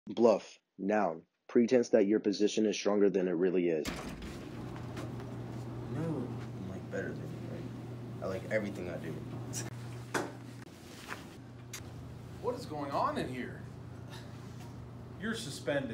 Bluff. Noun. Pretense that your position is stronger than it really is. No, I'm like better than you, right? I like everything I do. What is going on in here? You're suspended.